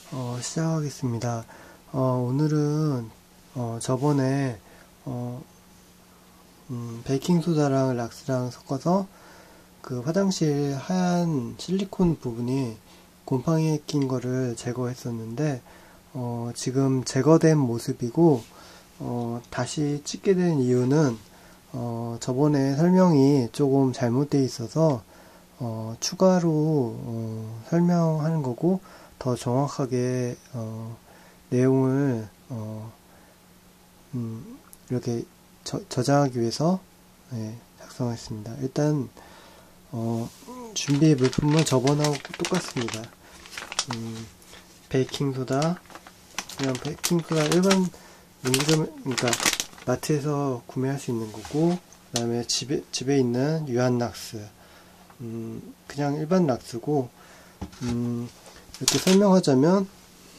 시작하겠습니다. 오늘은 저번에 베이킹소다랑 락스랑 섞어서 그 화장실 하얀 실리콘 부분이 곰팡이에 낀 거를 제거했었는데 지금 제거된 모습이고 다시 찍게 된 이유는 저번에 설명이 조금 잘못되어 있어서 추가로 설명하는 거고, 더 정확하게 내용을 이렇게 저장하기 위해서 작성했습니다. 일단 준비의 물품은 저번하고 똑같습니다. 베이킹소다, 그냥 베이킹소다 일반 문구점, 그러니까 마트에서 구매할 수 있는 거고, 그 다음에 집에 있는 유한락스, 그냥 일반 락스고, 이렇게 설명하자면,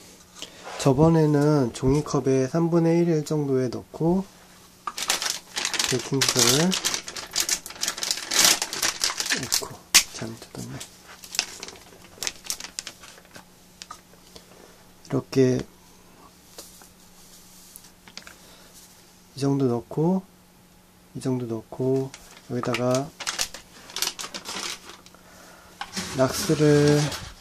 저번에는 종이컵에 3분의 1 정도에 넣고 베이킹소다를 넣고, 잘못 뜯었네. 이렇게 이 정도 넣고, 이 정도 넣고, 여기다가 락스를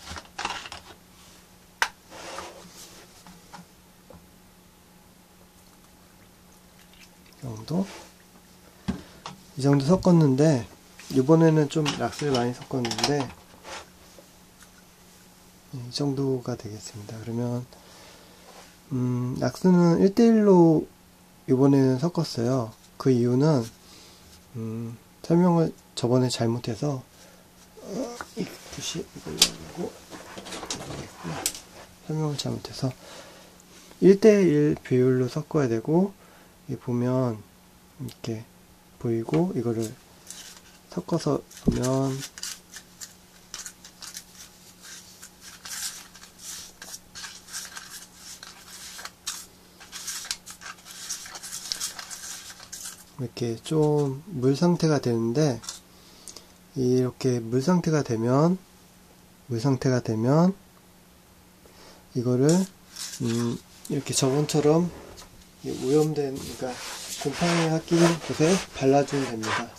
이 정도 섞었는데, 이번에는 좀 락스를 많이 섞었는데 이 정도가 되겠습니다. 그러면 락스는 1대1로 이번에는 섞었어요. 그 이유는 설명을 저번에 잘못해서 이 붓이 이걸로 하고 설명을 잘못해서 1대1 비율로 섞어야 되고, 이 보면 이렇게 보이고, 이거를 섞어서 보면 이렇게 좀 물 상태가 되는데, 이렇게 물 상태가 되면 이거를 이렇게 저번처럼 오염된, 그러니까 곰팡이가 낀 곳에 발라주면 됩니다.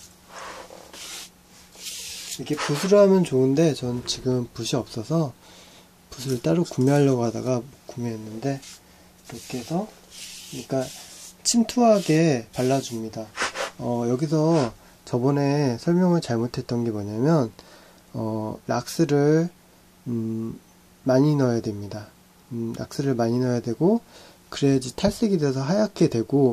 이렇게 붓으로 하면 좋은데 전 지금 붓이 없어서 붓을 따로 구매하려고 하다가 못 구매했는데, 이렇게 해서 그러니까 침투하게 발라줍니다. 여기서 저번에 설명을 잘못했던 게 뭐냐면 락스를 많이 넣어야 됩니다. 락스를 많이 넣어야 되고, 그래야지 탈색이 돼서 하얗게 되고,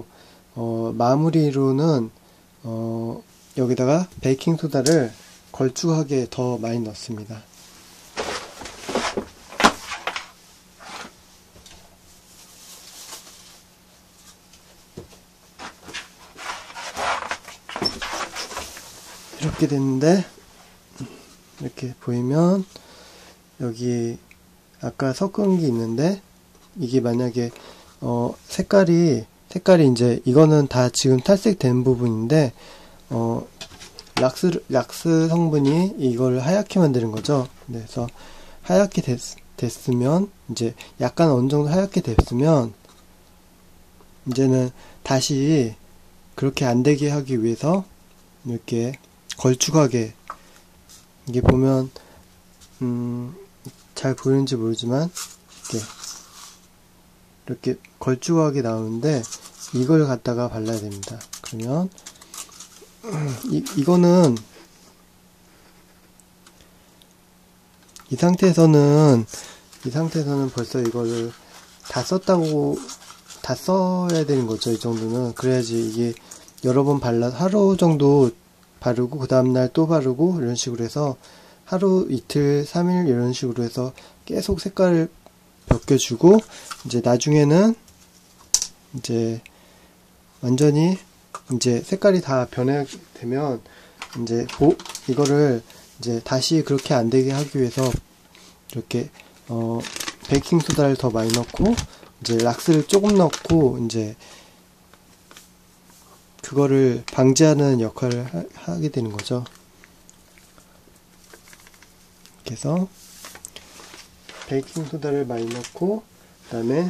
마무리로는 여기다가 베이킹소다를 걸쭉하게 더 많이 넣습니다. 이렇게 됐는데, 이렇게 보이면 여기 아까 섞은 게 있는데, 이게 만약에 색깔이 이제 이거는 다 지금 탈색된 부분인데, 락스 성분이 이걸 하얗게 만드는 거죠. 그래서 하얗게 됐으면, 이제 약간 어느 정도 하얗게 됐으면, 이제는 다시 그렇게 안 되게 하기 위해서 이렇게 걸쭉하게, 이게 보면 잘 보이는지 모르지만 이렇게 걸쭉하게 나오는데, 이걸 갖다가 발라야 됩니다. 그러면 이거는 이 상태에서는 벌써 이거를 다 써야 되는 거죠. 이 정도는. 그래야지 이게 여러 번 하루 정도 바르고 그 다음날 또 바르고 이런 식으로 해서 하루, 이틀, 3일 이런 식으로 해서 계속 색깔을 벗겨주고, 이제 나중에는 이제 완전히 이제 색깔이 다 변해되면 이제 이거를 이제 다시 그렇게 안 되게 하기 위해서 이렇게 베이킹소다를 더 많이 넣고, 이제 락스를 조금 넣고, 이제 그거를 방지하는 역할을 하게 되는 거죠. 이렇게 해서 베이킹소다를 많이 넣고, 그 다음에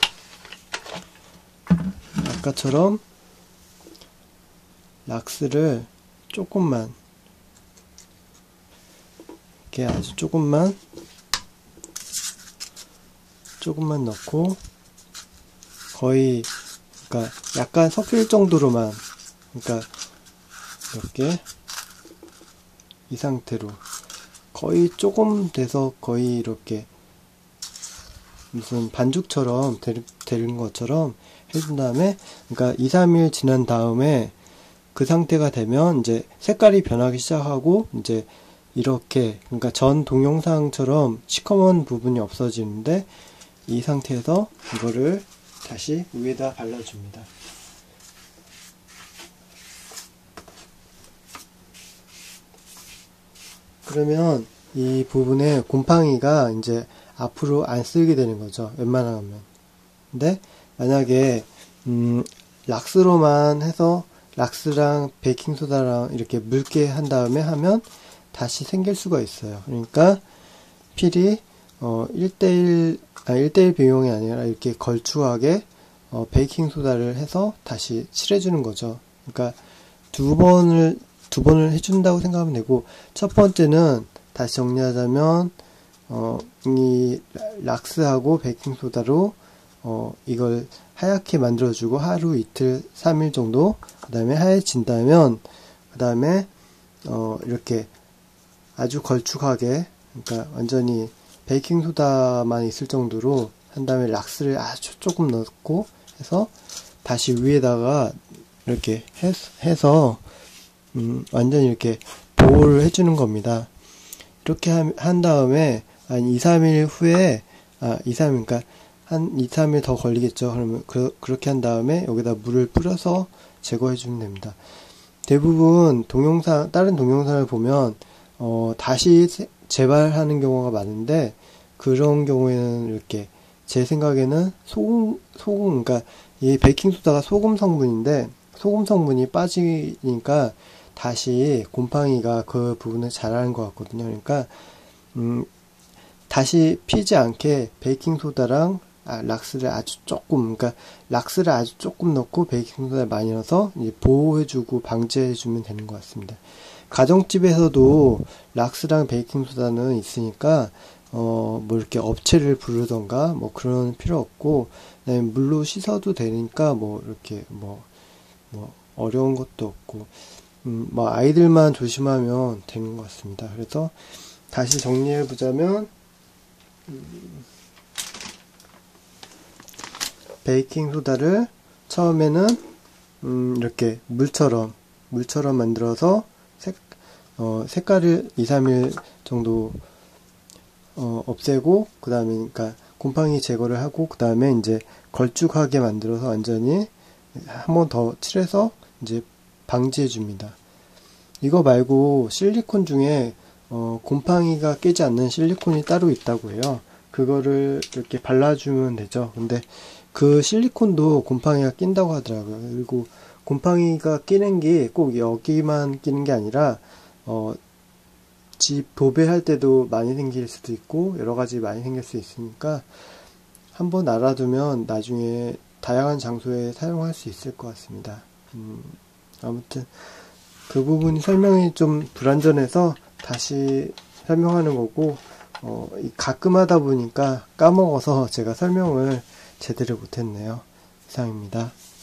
아까처럼 락스를 조금만, 이렇게 아주 조금만 넣고, 거의, 그러니까 약간 섞일 정도로만, 그러니까 이렇게 이 상태로 거의 조금 돼서 거의 이렇게 무슨 반죽처럼 되는 것처럼 해준 다음에, 그러니까 2, 3일 지난 다음에 그 상태가 되면 이제 색깔이 변하기 시작하고, 이제 이렇게, 그러니까 전 동영상처럼 시커먼 부분이 없어지는데, 이 상태에서 이거를 다시 위에다 발라줍니다. 그러면 이 부분에 곰팡이가 이제 앞으로 안 쓰게 되는 거죠. 웬만하면. 근데 만약에 락스로만 해서 락스랑 베이킹소다랑 이렇게 묽게 한 다음에 하면 다시 생길 수가 있어요. 그러니까 필히 1대1 비용이 아니라 이렇게 걸쭉하게 베이킹소다를 해서 다시 칠해주는 거죠. 그러니까 두 번을 해준다고 생각하면 되고, 첫 번째는 다시 정리하자면 이 락스하고 베이킹소다로 이걸 하얗게 만들어주고 하루 이틀 3일 정도, 그 다음에 하얘진다면 그 다음에 이렇게 아주 걸쭉하게, 그러니까 완전히 베이킹소다만 있을 정도로 한 다음에 락스를 아주 조금 넣고 해서 다시 위에다가 이렇게 해서 완전히 이렇게 보호를 해주는 겁니다. 이렇게 한 다음에 한 2, 3일 후에 2, 3일, 그러니까 한 2, 3일 더 걸리겠죠. 그러면 그렇게 한 다음에 여기다 물을 뿌려서 제거해 주면 됩니다. 대부분 다른 동영상을 보면 다시 재발하는 경우가 많은데, 그런 경우에는 이렇게 제 생각에는 소금, 그러니까 이 베이킹소다가 소금 성분인데, 소금 성분이 빠지니까 다시 곰팡이가 그 부분을 잘하는 것 같거든요. 그러니까 다시 피지 않게 베이킹소다랑 락스를 아주 조금, 그러니까 락스를 아주 조금 넣고 베이킹소다를 많이 넣어서 이제 보호해주고 방지해주면 되는 것 같습니다. 가정집에서도 락스랑 베이킹소다는 있으니까 뭐 이렇게 업체를 부르던가 뭐 그런 필요 없고, 그다음에 물로 씻어도 되니까 뭐 이렇게 뭐 어려운 것도 없고, 뭐 아이들만 조심하면 되는 것 같습니다. 그래서 다시 정리해 보자면, 베이킹소다를 처음에는 이렇게 물처럼 만들어서 색깔을 2, 3일 정도 없애고, 그 다음에 그러니까 곰팡이 제거를 하고, 그 다음에 이제 걸쭉하게 만들어서 완전히 한 번 더 칠해서 이제 방지해 줍니다. 이거 말고 실리콘 중에 곰팡이가 깨지 않는 실리콘이 따로 있다고 해요. 그거를 이렇게 발라주면 되죠. 근데 그 실리콘도 곰팡이가 낀다고 하더라고요. 그리고 곰팡이가 끼는 게 꼭 여기만 끼는 게 아니라 집 도배할 때도 많이 생길 수도 있고 여러 가지 많이 생길 수 있으니까 한번 알아두면 나중에 다양한 장소에 사용할 수 있을 것 같습니다. 아무튼 그 부분이 설명이 좀 불완전해서 다시 설명하는 거고, 가끔 하다 보니까 까먹어서 제가 설명을 제대로 못했네요. 이상입니다.